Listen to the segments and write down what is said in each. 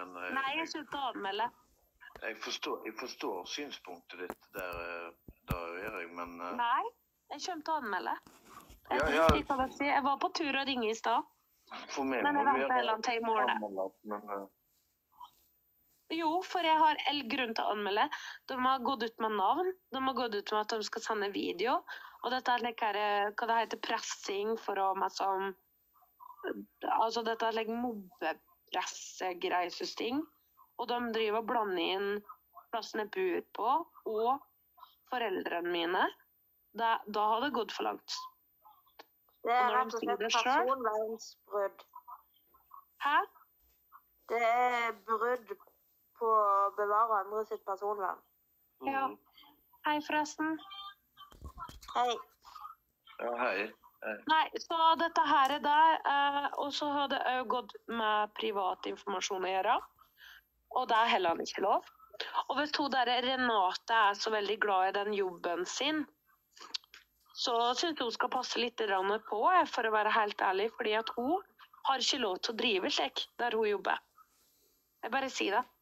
men... Nei, jeg slutter å anmelde. Jeg forstår synspunktet ditt der Erik, men... Nei, jeg kommer til å anmelde. Ja. Jeg var på tur å ringe i sted. Men jeg ventet heller til i morgen. Jo, for jeg har grunn til å anmelde. De har gått ut med navn. De har gått ut med at de skal sende video. Og dette hva det heter, pressing for å masse... Altså, dette mobbepressegreisesting. Og de driver og blander inn plassen jeg bor på, og foreldrene mine. Da har det gått for langt. Det rett og slett personvernsbrudd. Hæ? Det brudd på å bevare andre sitt personvern. Ja. Hei forresten. Hei. Ja, hei. Nei, så dette her der, og så har det også gått med privat informasjon å gjøre. Og det heller ikke lov. Og hvis hun der Renate så veldig glad i den jobben sin, så synes hun skal passe litt på, for å være helt ærlig, fordi at hun har ikke lov til å drive slik der hun jobber. Jeg bare sier det.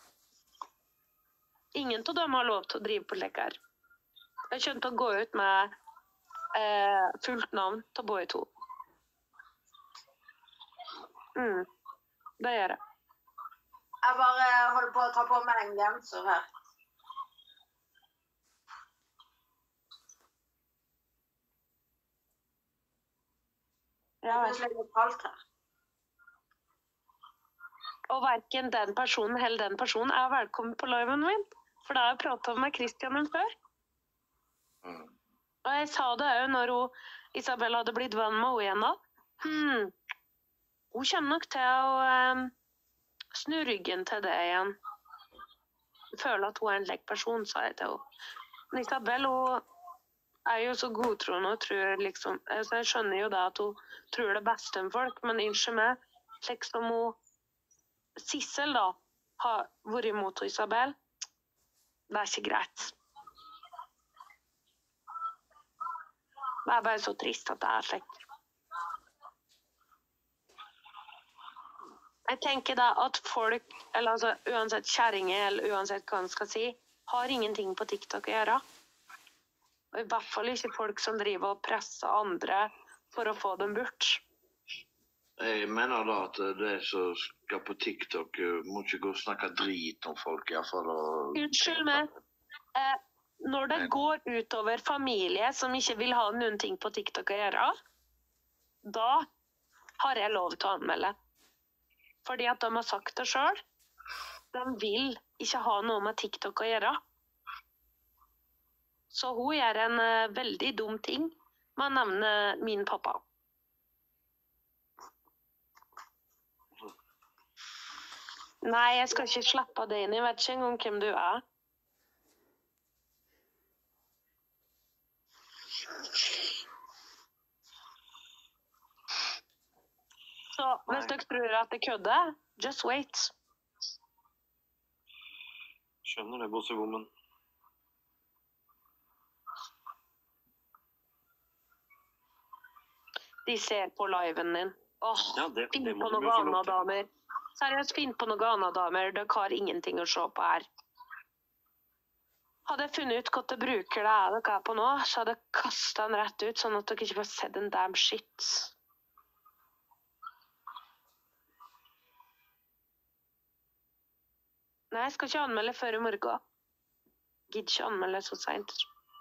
Ingen av dem har lov til å drive på slik her. Jeg skjønte å gå ut med fullt navn til både to. Det gjør jeg. Jeg bare holder på å ta på meg en genser her. Det er litt kaldt her. Og hverken den personen eller den personen er velkommen på liven min. For da har jeg pratet med Christian om før. Og jeg sa det jo når Isabel hadde blitt venn med henne igjen da. Hun kommer nok til å snu ryggen til det igjen. Jeg føler at hun er en lek person, sa jeg til henne. Men Isabel, hun er jo så godtroende og tror liksom... Altså jeg skjønner jo da at hun tror det beste om folk, men unnskyld meg, slik som hun Sissel da, har vært imot Isabel, det er ikke greit. Det er bare så trist at det er slik. Jeg tenker da at folk, eller altså uansett kjæringer, eller uansett hva man skal si, har ingenting på TikTok å gjøre. Og i hvert fall ikke folk som driver og presser andre for å få dem bort. Jeg mener da at det som skal på TikTok må ikke gå og snakke drit om folk i hvert fall. Unnskyld meg. Når det går utover familie som ikke vil ha noen ting på TikTok å gjøre, da har jeg lov til å anmelde. Fordi at de har sagt det selv. De vil ikke ha noe med TikTok å gjøre. Så hun gjør en veldig dum ting med å nevne min pappa. Nei, jeg skal ikke slappe det inn. Jeg vet ikke engang hvem du er. Så hvis dere tror at det kødder, just wait. Skjønner det, bossewoman. De ser på liven din. Ja, finn på noe annet, damer. Seriøst, finn på noe annet, damer. Dere har ingenting å se på her. Hadde jeg funnet ut hva dere bruker det dere er på nå, så hadde jeg kastet den rett ut, sånn at dere ikke får sett en damn shit. Nei, jeg skal ikke anmelde før i morgen. Gidder ikke anmelde så sent.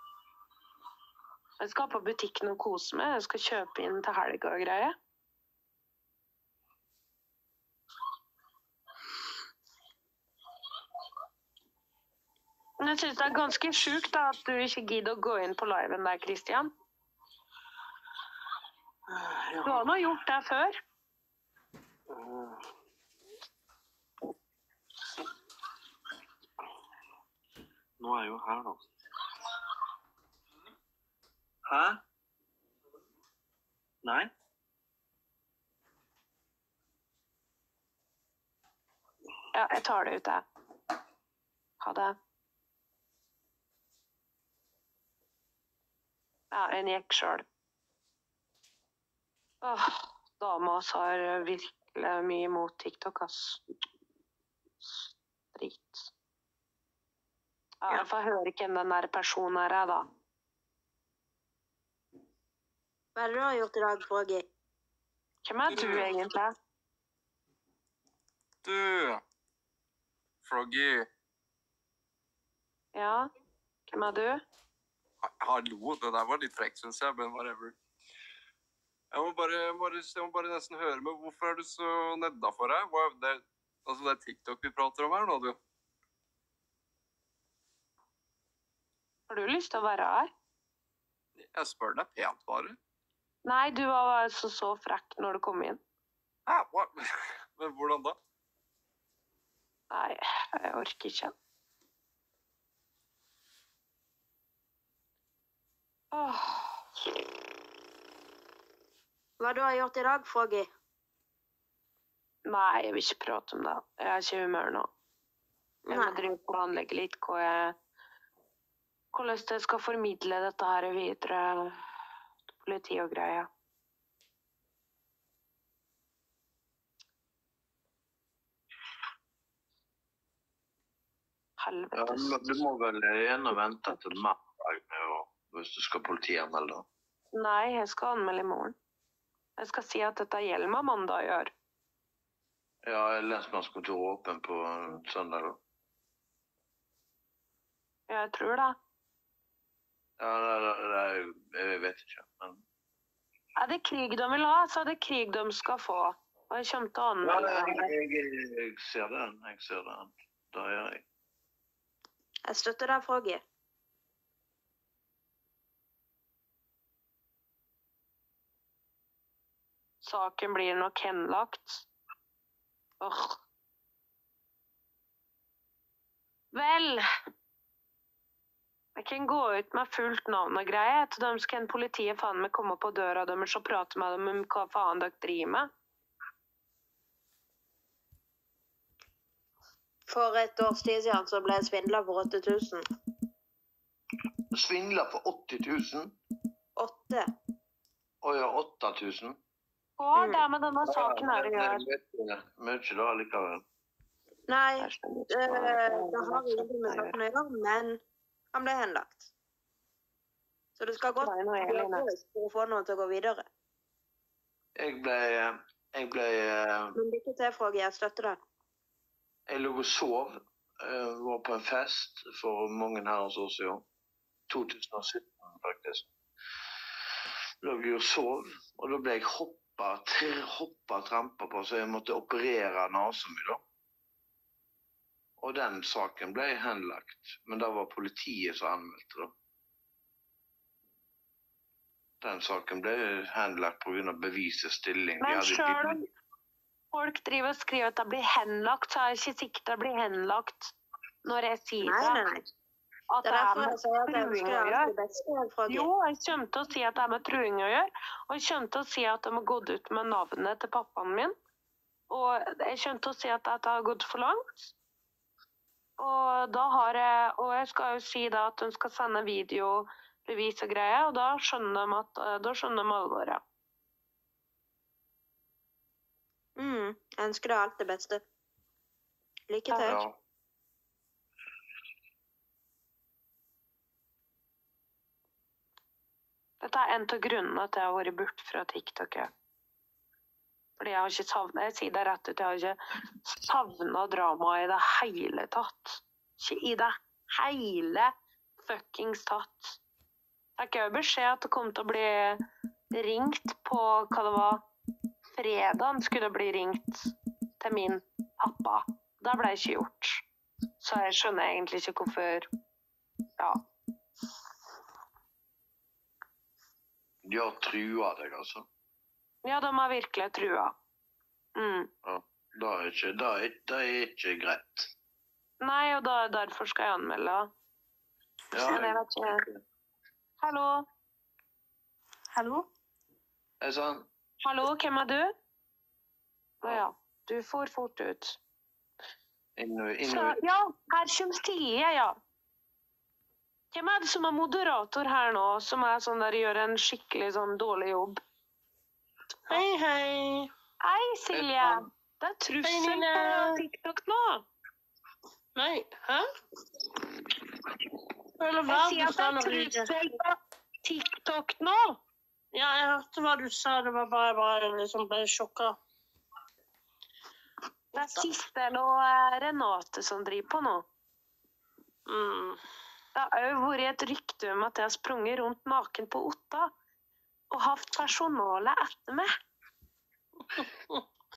Jeg skal på butikken og kose meg. Jeg skal kjøpe inn til helga og greier. Men jeg synes det er ganske sjukt da, at du ikke gidder å gå inn på liven der, Christian. Du har nå gjort det før. Nå er jeg jo her da. Hæ? Nei? Ja, jeg tar det ut der. Ha det. Ja, en gikk selv. Dama har virkelig mye imot TikTok, ass. Drit. Ja, jeg får høre hvem den der personen her er, da. Hva er det du har gjort i dag, Froggy? Hvem er du, egentlig? Du, Froggy, Ja, hvem er du? hallo, det der var litt frekk, synes jeg, men whatever. Jeg må bare nesten høre med, hvorfor er du så nedda for deg? Det er TikTok vi prater om her nå, du. Har du lyst til å være her? Jeg spør deg pent bare. Nei, du var altså så frekk når du kom inn. Hva? Men hvordan da? Nei, jeg orker ikke. Åh. Hva du har gjort i dag, Froggy? Nei, jeg vil ikke prate om det. Jeg er ikke i humør nå. Jeg må drive og planlegge litt hvordan jeg skal formidle dette her videre til politi og greier. Ja, Helvetes. du må vel gjerne vente til mandag hvis du skal politianmelde. Nei, jeg skal anmelde i morgen. Jeg skal si at dette gjelder meg mandag å gjøre. Ja, lensmannskontor åpen på søndag da. Jeg tror det. Ja, jeg vet ikke, men... Er det krig de vil ha, så er det krig de skal få. Og jeg kommer til å Ja, anmelde. jeg ser den. Da gjør jeg. Jeg støtter deg, Froggy. Saken blir nok henlagt. Vel, jeg kan gå ut med fullt navn og greie, til de skal politiet faen meg komme på døra deres og prate med dem om hva faen dere driver med. For et års tid siden så ble jeg svindlet for 8000. Svindler for 80 000? 8. Og ja, 8 000? Hva er det med denne saken her å gjøre? Mye da, likevel. Nei, det har ingenting med saken å gjøre, men han ble henlagt. Så det skal godt gjøres for å få noe til å gå videre. Jeg ble... Men lykke til, Froggy, jeg støtter deg. Jeg lå og sov, var på en fest for mange herrens år siden. 2017 faktisk. Lå jeg og sov, og da ble jeg trampet på, så jeg måtte operere nasen min da. Og den saken ble henlagt, men da var politiet som anmeldte da. Den saken ble henlagt på grunn av bevisets stilling. Men selv om folk driver og skriver at det blir henlagt, så er det ikke sikkert det blir henlagt når jeg sier det. Nei. At Det er derfor jeg sier at jeg ønsker deg alt det beste, Froggy. Jo, jeg kommer til å si at det er med truing å gjøre, og jeg kommer til å si at de har gått ut med navnet til pappaen min, og jeg kommer til å si at dette har gått for langt. Og jeg skal jo si da at de skal sende video, bevis og greier, og da skjønner de alvoret. Jeg ønsker deg alt det beste. Lykke til. Ja. Dette er en av grunnene til jeg har vært bort fra TikTok. Fordi jeg har ikke savnet, jeg sier det rett ut, jeg har ikke savnet drama i det hele tatt. Ikke i det hele fuckings tatt. Jeg fikk jo beskjed at det kom til å bli ringt på, hva det var, fredagen skulle det bli ringt til min pappa. Det ble ikke gjort. Så jeg skjønner egentlig ikke hvorfor, ja. De har truet deg, altså. Ja, de har virkelig trua. Ja, det er ikke greit. Nei, og derfor skal jeg anmelde. Ja, Men jeg vet ikke. Hallo? Hallo? Er det sånn? Hallo, hvem er du? Åja, du får fort ut. Ja, her kommer Silje, ja. Hvem er det som er moderator her nå, som er sånn der, gjør en skikkelig sånn dårlig jobb? Hei. Hei, Silje. Det er trussel på TikTok nå. Nei, hæ? Eller hva Jeg du sier at sa det når er du ikke... trussel på TikTok nå. Ja, jeg hørte hva du sa, det var bare liksom ble sjokket. Det er Sissel og Renate som driver på nå. Det har jo vært et rykte om at jeg har sprunget rundt naken på Otta og haft personale etter meg.